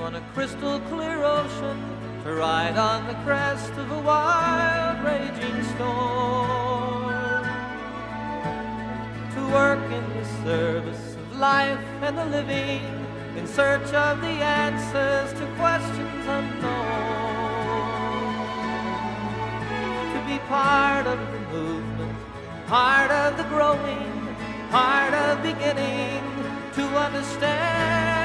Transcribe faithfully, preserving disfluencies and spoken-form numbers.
on a crystal clear ocean, to ride on the crest of a wild raging storm, to work in the service of life and the living, in search of the answers to questions unknown, to be part of the movement, part of the growing, part of beginning to understand